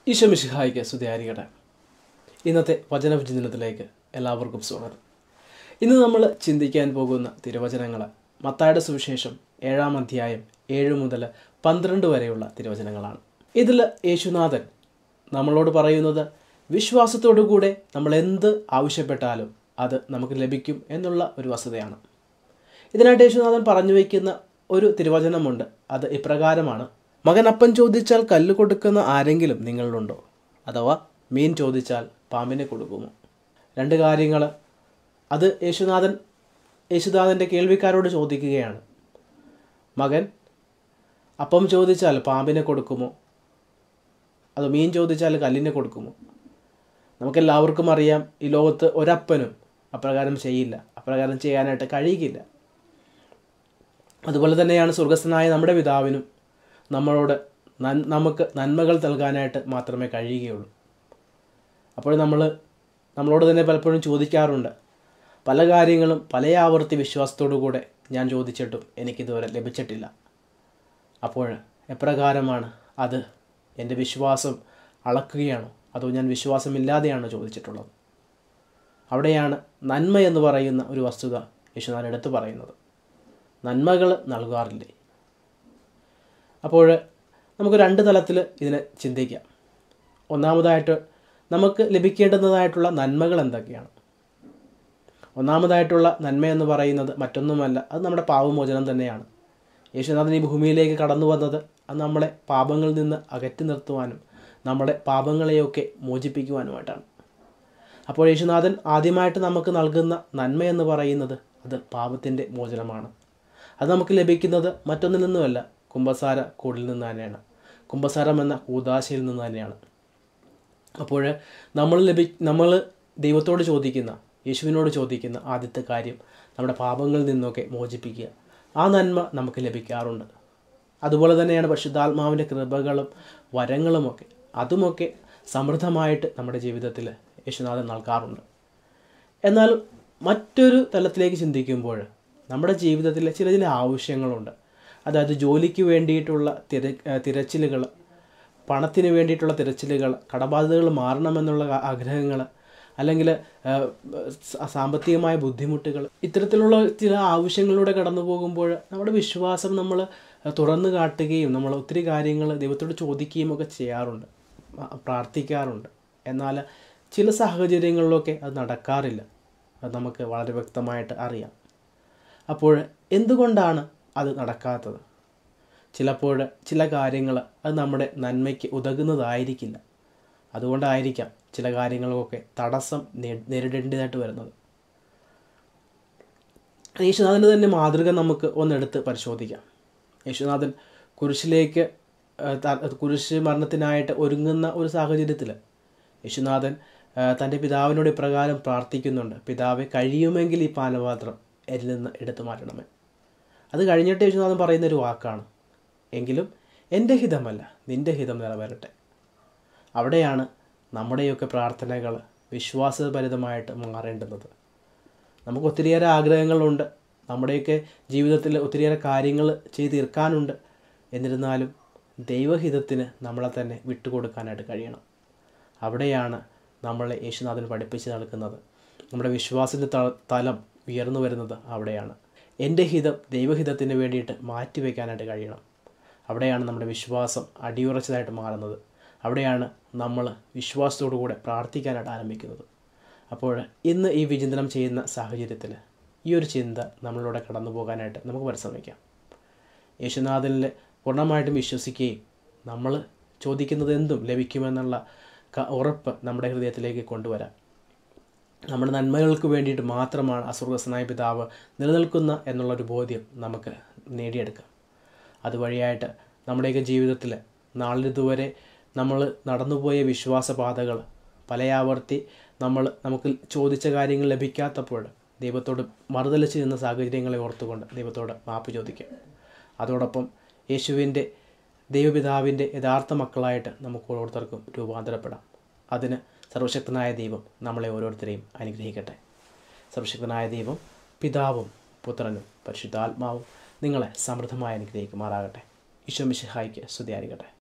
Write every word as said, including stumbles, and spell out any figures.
ഈശോ മിശിഹായ്ക്ക് സ്തുതിയായിരിക്കട്ടെ. ഇന്നത്തെ വചനവിചിന്തനത്തിലേക്ക് എല്ലാവർക്കും സ്വാഗതം. ഇന്ന് നമ്മൾ ചിന്തിക്കാൻ പോകുന്ന തിരുവചനങ്ങൾ മത്തായിയുടെ സുവിശേഷം ഏഴാം അധ്യായം ഏഴ് മുതൽ പന്ത്രണ്ട് വരെയുള്ള തിരുവചനങ്ങളാണ്. ഇതിൽ യേശുനാഥൻ നമ്മളോട് പറയുന്നത് വിശ്വാസത്തോടു കൂടെ നമ്മൾ എന്ത് ആവശ്യപ്പെട്ടാലും അത് നമുക്ക് ലഭിക്കും എന്നുള്ള ഒരു വസ്തുതയാണ്. ഇതിനായിട്ട് യേശുനാഥൻ പറഞ്ഞു വയ്ക്കുന്ന ഒരു തിരുവചനമുണ്ട്. അത് ഇപ്രകാരമാണ്: മകൻ അപ്പം ചോദിച്ചാൽ കല്ല് കൊടുക്കുന്ന ആരെങ്കിലും നിങ്ങളിലുണ്ടോ? അഥവാ മീൻ ചോദിച്ചാൽ പാമ്പിനെ കൊടുക്കുമോ? രണ്ട് കാര്യങ്ങൾ അത് യേശുനാഥൻ യേശുനാഥൻ്റെ കേൾവിക്കാരോട് ചോദിക്കുകയാണ്. മകൻ അപ്പം ചോദിച്ചാൽ പാമ്പിനെ കൊടുക്കുമോ? അത് മീൻ ചോദിച്ചാൽ കല്ലിനെ കൊടുക്കുമോ? നമുക്കെല്ലാവർക്കും അറിയാം, ഈ ലോകത്ത് ഒരപ്പനും അപ്രകാരം ചെയ്യില്ല, അപ്രകാരം ചെയ്യാനായിട്ട് കഴിയുകയില്ല. അതുപോലെ തന്നെയാണ് സ്വർഗസ്ഥനായ നമ്മുടെ പിതാവിനും നമ്മളോട് നൻ നമുക്ക് നന്മകൾ നൽകാനായിട്ട് മാത്രമേ കഴിയുകയുള്ളൂ. അപ്പോൾ നമ്മൾ നമ്മളോട് തന്നെ പലപ്പോഴും ചോദിക്കാറുണ്ട്, പല കാര്യങ്ങളും പല ആവർത്തി വിശ്വാസത്തോടു കൂടെ ഞാൻ ചോദിച്ചിട്ടും എനിക്കിതുവരെ ലഭിച്ചിട്ടില്ല. അപ്പോൾ എപ്രകാരമാണ് അത്? എൻ്റെ വിശ്വാസം അളക്കുകയാണോ, അതോ ഞാൻ വിശ്വാസമില്ലാതെയാണോ ചോദിച്ചിട്ടുള്ളത്? അവിടെയാണ് നന്മ എന്ന് പറയുന്ന ഒരു വസ്തുത യേശുനാഥൻ എടുത്തു പറയുന്നത്. നന്മകൾ നൽകാറില്ലേ? അപ്പോൾ നമുക്ക് രണ്ട് തലത്തിൽ ഇതിനെ ചിന്തിക്കാം. ഒന്നാമതായിട്ട് നമുക്ക് ലഭിക്കേണ്ടുന്നതായിട്ടുള്ള നന്മകൾ എന്തൊക്കെയാണ്? ഒന്നാമതായിട്ടുള്ള നന്മയെന്ന് പറയുന്നത് മറ്റൊന്നുമല്ല, അത് നമ്മുടെ പാപമോചനം തന്നെയാണ്. യേശുനാഥൻ ഈ ഭൂമിയിലേക്ക് കടന്നു വന്നത് അത് നമ്മളെ പാപങ്ങളിൽ നിന്ന് അകറ്റി നിർത്തുവാനും നമ്മുടെ പാപങ്ങളെയൊക്കെ മോചിപ്പിക്കുവാനുമായിട്ടാണ്. അപ്പോൾ യേശുനാഥൻ ആദ്യമായിട്ട് നമുക്ക് നൽകുന്ന നന്മയെന്ന് പറയുന്നത് അത് പാപത്തിൻ്റെ മോചനമാണ്. അത് നമുക്ക് ലഭിക്കുന്നത് മറ്റൊന്നിൽ നിന്നുമല്ല, കുമ്പസാര കൂടിൽ നിന്ന് തന്നെയാണ്. കുമ്പസാരം എന്ന കൂദാശയിൽ നിന്ന് തന്നെയാണ്. അപ്പോൾ നമ്മൾ ലഭി നമ്മൾ ദൈവത്തോട് ചോദിക്കുന്ന, യേശുവിനോട് ചോദിക്കുന്ന ആദ്യത്തെ കാര്യം നമ്മുടെ പാപങ്ങളിൽ നിന്നൊക്കെ മോചിപ്പിക്കുക. ആ നന്മ നമുക്ക് ലഭിക്കാറുണ്ട്. അതുപോലെ തന്നെയാണ് പരിശുദ്ധാത്മാവിൻ്റെ കൃപകളും വരങ്ങളുമൊക്കെ, അതുമൊക്കെ സമൃദ്ധമായിട്ട് നമ്മുടെ ജീവിതത്തിൽ യേശുനാഥൻ നൽകാറുണ്ട്. എന്നാൽ മറ്റൊരു തലത്തിലേക്ക് ചിന്തിക്കുമ്പോൾ നമ്മുടെ ജീവിതത്തിലെ ചില ചില ആവശ്യങ്ങളുണ്ട്. അതായത് ജോലിക്ക് വേണ്ടിയിട്ടുള്ള തിര തിരച്ചിലുകൾ, പണത്തിന് വേണ്ടിയിട്ടുള്ള തിരച്ചിലുകൾ, കടബാധ്യതകൾ മാറണമെന്നുള്ള ആഗ്രഹങ്ങൾ, അല്ലെങ്കിൽ സാമ്പത്തികമായ ബുദ്ധിമുട്ടുകൾ, ഇത്തരത്തിലുള്ള ചില ആവശ്യങ്ങളിലൂടെ കടന്നു പോകുമ്പോൾ നമ്മുടെ വിശ്വാസം നമ്മൾ തുറന്നു കാട്ടുകയും നമ്മൾ ഒത്തിരി കാര്യങ്ങൾ ദൈവത്തോട് ചോദിക്കുകയും ഒക്കെ ചെയ്യാറുണ്ട്, പ്രാർത്ഥിക്കാറുണ്ട്. എന്നാൽ ചില സാഹചര്യങ്ങളിലൊക്കെ അത് നടക്കാറില്ല. അത് നമുക്ക് വളരെ വ്യക്തമായിട്ട് അറിയാം. അപ്പോൾ എന്തുകൊണ്ടാണ് അത് നടക്കാത്തത്? ചിലപ്പോൾ ചില കാര്യങ്ങൾ അത് നമ്മുടെ നന്മയ്ക്ക് ഉതകുന്നതായിരിക്കില്ല. അതുകൊണ്ടായിരിക്കാം ചില കാര്യങ്ങൾക്കൊക്കെ തടസ്സം നേരിടേണ്ടതായിട്ട് വരുന്നത്. യേശുനാഥൻ്റെ തന്നെ മാതൃക നമുക്ക് ഒന്നെടുത്ത് പരിശോധിക്കാം. യേശുനാഥൻ കുരിശിലേക്ക് കുരിശ് മരണത്തിനായിട്ട് ഒരുങ്ങുന്ന ഒരു സാഹചര്യത്തിൽ യേശുനാഥൻ തൻ്റെ പിതാവിനോട് ഇപ്രകാരം പ്രാർത്ഥിക്കുന്നുണ്ട്: പിതാവെ, കഴിയുമെങ്കിൽ ഈ പാനപാത്രം എന്നിൽ നിന്ന് എടുത്തു മാറ്റണമേ. അത് കഴിഞ്ഞിട്ട് യേശുനാഥൻ പറയുന്നൊരു വാക്കാണ്: എങ്കിലും എൻ്റെ ഹിതമല്ല നിൻ്റെ ഹിതം നിറവേറട്ടെ. അവിടെയാണ് നമ്മുടെയൊക്കെ പ്രാർത്ഥനകൾ വിശ്വാസഭരിതമായിട്ട് മാറേണ്ടുന്നത്. നമുക്ക് ഒത്തിരിയേറെ ആഗ്രഹങ്ങളുണ്ട്, നമ്മുടെയൊക്കെ ജീവിതത്തിൽ ഒത്തിരിയേറെ കാര്യങ്ങൾ ചെയ്ത് തീർക്കാനുണ്ട്. എന്നിരുന്നാലും ദൈവഹിതത്തിന് നമ്മളെ തന്നെ വിട്ടുകൊടുക്കാനായിട്ട് കഴിയണം. അവിടെയാണ് നമ്മളെ യേശുനാഥൻ പഠിപ്പിച്ച് നൽകുന്നത്. നമ്മുടെ വിശ്വാസത്തിൻ്റെ തലം ഉയർന്നു വരുന്നത് അവിടെയാണ്. എൻ്റെ ഹിതം ദൈവഹിതത്തിന് വേണ്ടിയിട്ട് മാറ്റിവെക്കാനായിട്ട് കഴിയണം. അവിടെയാണ് നമ്മുടെ വിശ്വാസം അടിയുറച്ചതായിട്ട് മാറുന്നത്. അവിടെയാണ് നമ്മൾ വിശ്വാസത്തോടു കൂടെ പ്രാർത്ഥിക്കാനായിട്ട് ആരംഭിക്കുന്നത്. അപ്പോൾ ഇന്ന് ഈ വിചിന്തനം ചെയ്യുന്ന സാഹചര്യത്തിൽ ഈ ഒരു ചിന്ത നമ്മളിലൂടെ കടന്നു പോകാനായിട്ട് നമുക്ക് പരിശ്രമിക്കാം. യേശുനാഥനിൽ പൂർണ്ണമായിട്ടും വിശ്വസിക്കുകയും നമ്മൾ ചോദിക്കുന്നത് എന്തും ലഭിക്കുമെന്നുള്ള ഉറപ്പ് നമ്മുടെ ഹൃദയത്തിലേക്ക് കൊണ്ടുവരാം. നമ്മുടെ നന്മകൾക്ക് വേണ്ടിയിട്ട് മാത്രമാണ് അസ്വർഗസ്ഥനായ പിതാവ് നിലനിൽക്കുന്ന എന്നുള്ളൊരു ബോധ്യം നമുക്ക് നേടിയെടുക്കാം. അതുവഴിയായിട്ട് നമ്മുടെയൊക്കെ ജീവിതത്തിൽ നാളിതുവരെ നമ്മൾ നടന്നുപോയ വിശ്വാസപാതകൾ പലയാവർത്തി നമ്മൾ നമുക്ക് ചോദിച്ച കാര്യങ്ങൾ ലഭിക്കാത്തപ്പോൾ ദൈവത്തോട് മറുതലിച്ച് നിന്ന സാഹചര്യങ്ങളെ ഓർത്തുകൊണ്ട് ദൈവത്തോട് മാപ്പ് ചോദിക്കാം. അതോടൊപ്പം യേശുവിൻ്റെ ദൈവപിതാവിൻ്റെ യഥാർത്ഥ മക്കളായിട്ട് നമുക്ക് ഓരോരുത്തർക്കും രൂപാന്തരപ്പെടാം. അതിന് സർവശക്തനായ ദൈവം നമ്മളെ ഓരോരുത്തരെയും അനുഗ്രഹിക്കട്ടെ. സർവശക്തനായ ദൈവം പിതാവും പുത്രനും പരിശുദ്ധാത്മാവും നിങ്ങളെ സമൃദ്ധമായി അനുഗ്രഹിക്കുമാറാകട്ടെ. ഈശോ മിശിഹായ്ക്ക് സ്തുതിയായിരിക്കട്ടെ.